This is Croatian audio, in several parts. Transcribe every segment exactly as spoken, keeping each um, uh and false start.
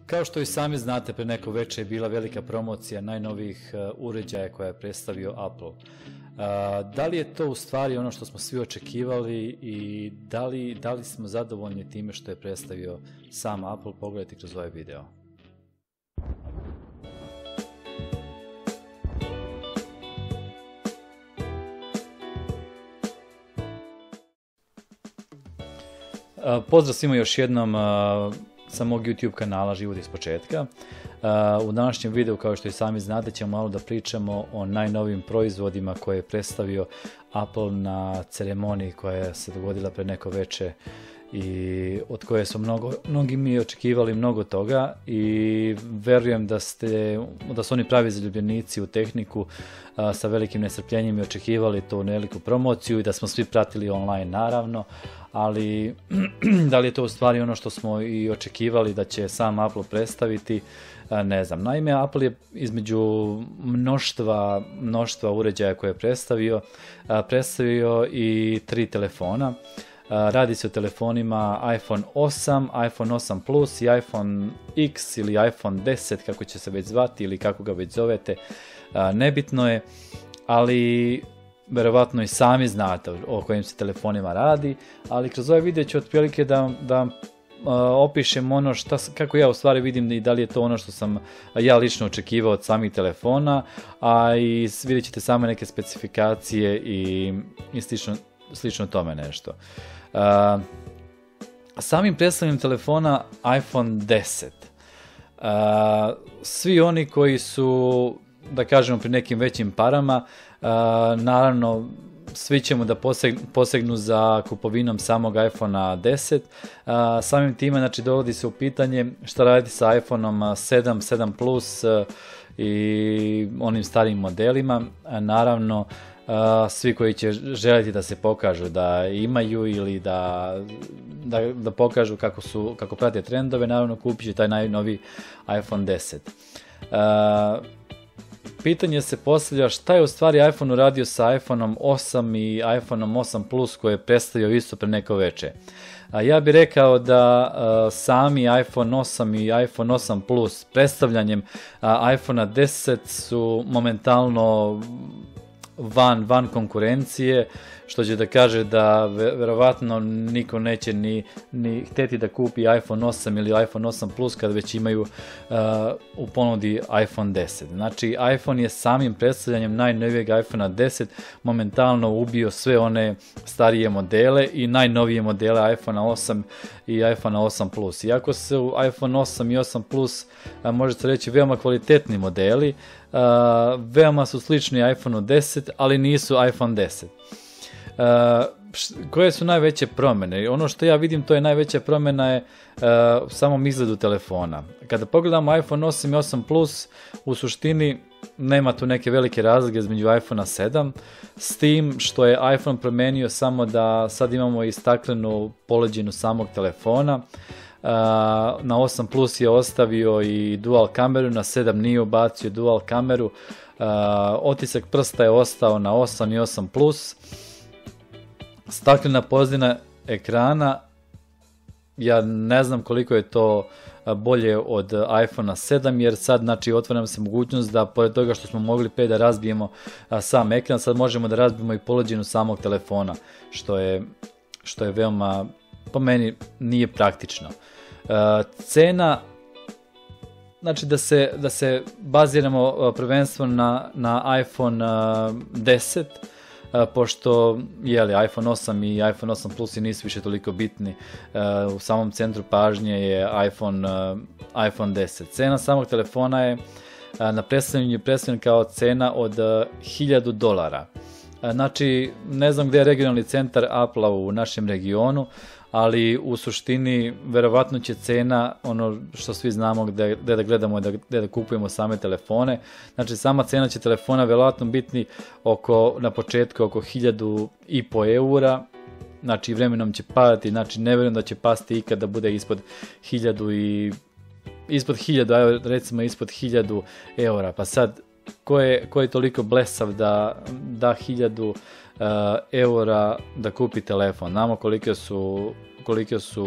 Kao što i sami znate, pre neko veče je bila velika promocija najnovijih uređaja koja je predstavio Apple. Da li je to u stvari ono što smo svi očekivali i da li, da li smo zadovoljni time što je predstavio sam Apple? Pogledajte kroz ovaj video. Pozdrav svima još jednom sa mog YouTube kanala Život iz početka. U današnjem videu, kao što i sami znate, ćemo malo da pričamo o najnovijim proizvodima koje je predstavio Apple na ceremoniji koja se dogodila pre neko veče i od koje su mnogo, mnogi mi očekivali mnogo toga i verujem da, ste, da su oni pravi zaljubljenici u tehniku a, sa velikim nestrpljenjem i očekivali tu veliku promociju i da smo svi pratili online naravno, ali da li je to u stvari ono što smo i očekivali da će sam Apple predstaviti, a, ne znam. Naime, Apple je između mnoštva, mnoštva uređaja koje je predstavio, a, predstavio i tri telefona. Radi se o telefonima iPhone osam, iPhone osam Plus i iPhone X ili iPhone deset, kako će se već zvati ili kako ga već zovete, nebitno je, ali verovatno i sami znate o kojim se telefonima radi, ali kroz ovaj video ću otprilike da, da opišem ono šta, kako ja u stvari vidim i da li je to ono što sam ja lično očekivao od samih telefona, a i vidjet ćete samo neke specifikacije i, i slično, slično tome nešto. Uh, samim predstavljanjem telefona iPhone deset, uh, svi oni koji su, da kažemo, pri nekim većim parama, uh, naravno svi ćemo da posegnu, posegnu za kupovinom samog iPhonea deset. Uh, samim time, znači, dovodi se u pitanje šta raditi sa iPhoneom sedam, sedam Plus uh, i onim starijim modelima. Uh, naravno, Uh, svi koji će želiti da se pokažu da imaju ili da, da, da pokažu kako, su, kako prate trendove, naravno kupit će taj najnoviji iPhone deset. Uh, pitanje se postavlja šta je u stvari iPhone uradio sa iPhoneom osam i iPhoneom osam Plus koje je predstavio isto pre neko veče. Uh, ja bih rekao da uh, sami iPhone osam i iPhone osam Plus predstavljanjem uh, iPhonea deset su momentalno van, van konkurencije, što će da kaže da verovatno niko neće ni, ni hteti da kupi iPhone osam ili iPhone osam Plus kad već imaju uh, u ponudi iPhone deset. Znači, iPhone je samim predstavljanjem najnovijeg iPhonea deset momentalno ubio sve one starije modele i najnovije modele iPhonea osam i iPhonea osam Plus. Iako su iPhone osam i osam Plus, uh, možete reći, veoma kvalitetni modeli, Uh, veoma su slični iPhoneu deset, ali nisu iPhone deset. Uh, koje su najveće promjene? Ono što ja vidim, to je najveća promjena je uh, u samom izgledu telefona. Kada pogledamo iPhone osam i osam Plus, u suštini nema tu neke velike razlike između iPhonea sedam, s tim što je iPhone promenio samo da sad imamo i staklenu poleđinu samog telefona. Uh, na osam Plus je ostavio i dual kameru, na sedam nije ubacio dual kameru, uh, otisak prsta je ostao na osam i osam Plus, staklena pozadina ekrana, ja ne znam koliko je to bolje od iPhonea sedam, jer sad, znači, otvara nam se mogućnost da pored toga što smo mogli pre da razbijemo uh, sam ekran, sad možemo da razbijemo i poleđinu samog telefona, što je, što je veoma, po meni, nije praktično. Uh, cena, znači da se, da se baziramo uh, prvenstveno na, na iPhone uh, deset, uh, pošto jeli, iPhone osam i iPhone osam Plus i nisu više toliko bitni, uh, u samom centru pažnje je iPhone, uh, iPhone deset. Cena samog telefona je uh, na predstavljanju predstavljen kao cena od uh, hiljadu dolara. Uh, znači, ne znam gde je regionalni centar Apple-a u našem regionu, ali u suštini verovatno će cena, ono što svi znamo gde, gde da gledamo, gde, gde da kupujemo same telefone, znači sama cena će telefona verovatno biti oko, na početku oko hiljadu i po eura, znači vremenom će padati, znači ne verujem da će pasti ikad da bude ispod hiljadu i ispod hiljadu, recimo ispod hiljadu eura, pa sad ko je, ko je toliko blesav da da hiljadu uh, eura da kupi telefon. Znamo kolike su, kolike su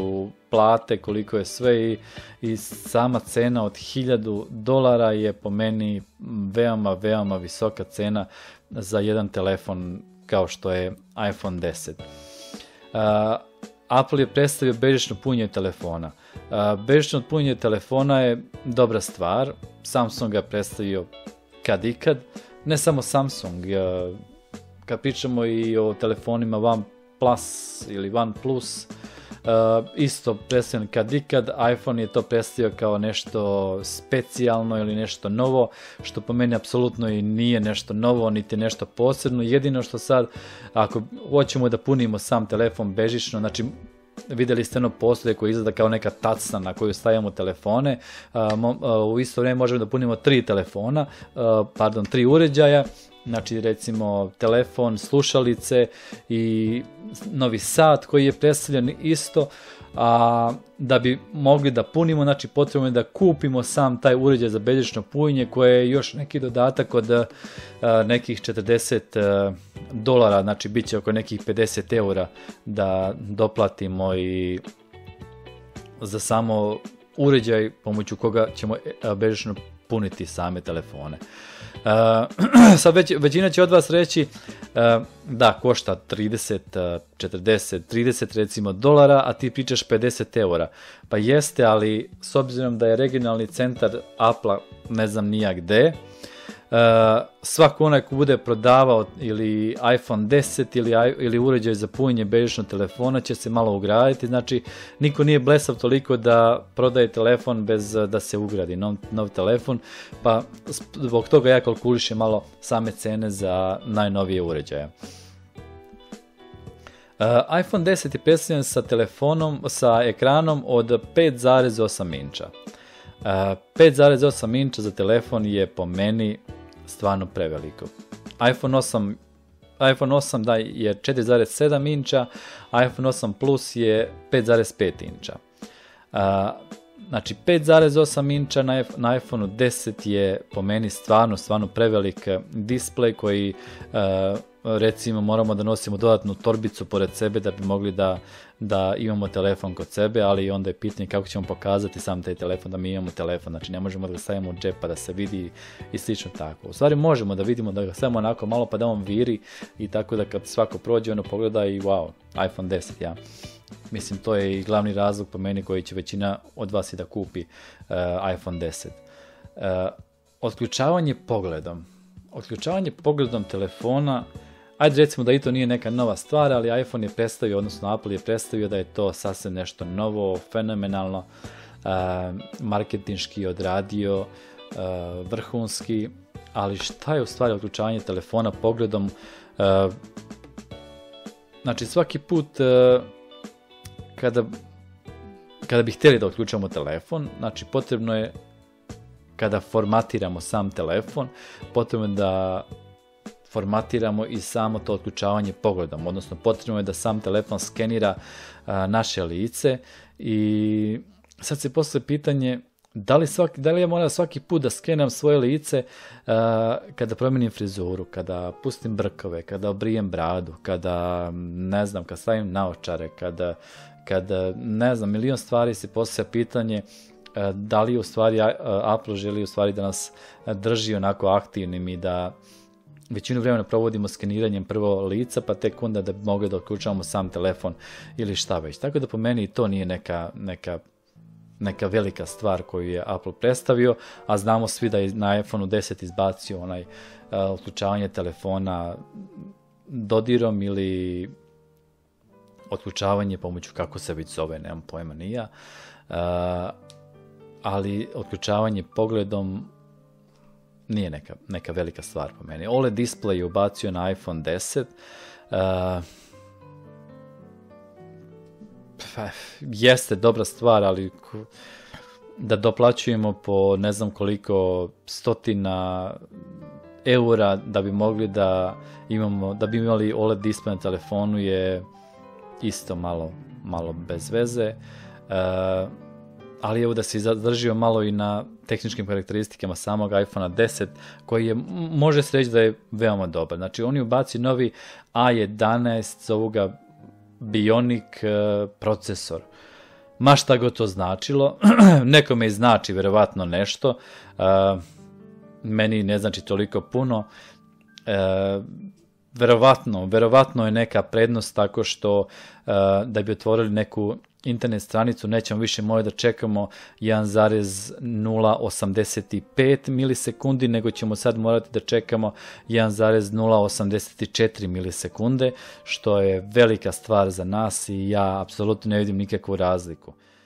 plate, koliko je sve i, i sama cena od hiljadu dolara je po meni veoma, veoma visoka cena za jedan telefon kao što je iPhone deset. Uh, Apple je predstavio bežično punjenje telefona. Uh, bežično punjenje telefona je dobra stvar, Samsung ga predstavio kad ikad, ne samo Samsung, uh, kad pričamo i o telefonima OnePlus ili OnePlus, uh, isto predstavljen kad ikad, iPhone je to predstavio kao nešto specijalno ili nešto novo, što po meni apsolutno i nije nešto novo, niti nešto posebno. Jedino što sad, ako hoćemo da punimo sam telefon bežično, znači vidjeli ste ono postoje koji izgleda kao neka tacna na koju stavljamo telefone, uh, uh, u isto vrijeme možemo da punimo tri telefona, uh, pardon, tri uređaja, znači recimo telefon, slušalice i novi sat koji je predstavljen isto, a da bi mogli da punimo, znači potrebno je da kupimo sam taj uređaj za bežično punjenje koje je još neki dodatak od uh, nekih četrdeset uh, dolara, znači bit će oko nekih pedeset eura da doplatimo i za samo uređaj pomoću koga ćemo uh, bežično puniti same telefone. Uh, sad već, većina će od vas reći uh, da košta trideset, četrdeset, trideset recimo dolara, a ti pričaš pedeset eura. Pa jeste, ali s obzirom da je regionalni centar Apple ne znam nija gde, Uh, svako onaj ko bude prodavao ili iPhone deset ili, ili uređaj za punjenje bežičnog telefona će se malo ugraditi, znači niko nije blesav toliko da prodaje telefon bez da se ugradi nov, nov telefon, pa zbog toga ja kalkulišem malo same cene za najnovije uređaje. Uh, iPhone deset je predstavljen sa telefonom, sa ekranom od pet zarez osam inča. Uh, pet zarez osam inča za telefon je po meni stvarno preveliko. iPhone osam, iPhone osam da je četiri zarez sedam inča, iPhone osam Plus je pet zarez pet inča. Uh, znači pet zarez osam inča na, na iPhone deset je po meni stvarno, stvarno prevelik displej koji uh, recimo moramo da nosimo dodatnu torbicu pored sebe da bi mogli da, da imamo telefon kod sebe, ali onda je pitanje kako ćemo pokazati sam taj telefon da mi imamo telefon, znači ne možemo da ga stavimo u džep pa da se vidi i slično tako. U stvari možemo da vidimo da ga stavimo onako malo pa da on viri i tako da kad svako prođe ono pogleda i wow, iPhone deset, ja. Mislim to je i glavni razlog po meni koji će većina od vas i da kupi uh, iPhone deset. Uh, otključavanje pogledom. Otključavanje pogledom telefona, ajde recimo da i to nije neka nova stvar, ali iPhone je predstavio, odnosno Apple je predstavio da je to sasvim nešto novo, fenomenalno, uh, marketinški odradio, uh, vrhunski, ali šta je u stvari otključavanje telefona pogledom? Uh, znači svaki put uh, kada, kada bi htjeli da otključamo telefon, znači potrebno je kada formatiramo sam telefon, potrebno je da formatiramo i samo to otključavanje pogledom, odnosno potrebno je da sam telefon skenira a, naše lice i sad se postavlja pitanje da li, svaki, da li ja moram svaki put da skenam svoje lice a, kada promijenim frizuru, kada pustim brkove, kada obrijem bradu, kada ne znam, kad stavim naočare, kada, kada ne znam, milion stvari se postavlja pitanje da li u stvari Apple želi u stvari da nas drži onako aktivnim i da većinu vremena provodimo skeniranjem prvo lica, pa tek onda da bi mogli da otključavamo sam telefon ili šta već. Tako da po meni to nije neka, neka, neka velika stvar koju je Apple predstavio, a znamo svi da je na iPhone deset izbacio onaj uh, otključavanje telefona dodirom ili otključavanje pomoću kako se već zove, nemam pojma ni ja. Uh, ali otključavanje pogledom nije neka, neka velika stvar po meni. O L E D display je ubacio na iPhone deset. Uh, pa, jeste dobra stvar, ali da doplaćujemo po ne znam koliko stotina eura da bi mogli da imamo, da bi imali O L E D display na telefonu je isto malo, malo bez veze. Uh, ali evo da se zadržio malo i na tehničkim karakteristikama samog iPhone deset, koji je, može se reći da je veoma dobar. Znači, oni ubaci novi A jedanaest, zovu ga Bionic uh, procesor. ma šta god to značilo. Nekome i znači verovatno nešto, meni ne znači toliko puno. Verovatno, verovatno je neka prednost tako što da bi otvorili neku internet stranicu nećemo više morati da čekamo jedan zarez nula osamdeset pet milisekundi, nego ćemo sad morati da čekamo jedan zarez nula osamdeset četiri milisekunde, što je velika stvar za nas i ja apsolutno ne vidim nikakvu razliku.